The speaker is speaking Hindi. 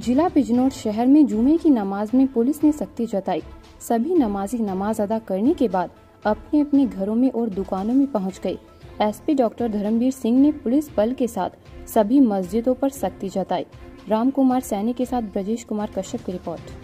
जिला बिजनौर शहर में जुमे की नमाज में पुलिस ने सख्ती जताई। सभी नमाजी नमाज अदा करने के बाद अपने अपने घरों में और दुकानों में पहुंच गए। एसपी डॉक्टर धर्मवीर सिंह ने पुलिस बल के साथ सभी मस्जिदों पर सख्ती जताई। राम कुमार सैनी के साथ ब्रजेश कुमार कश्यप की रिपोर्ट।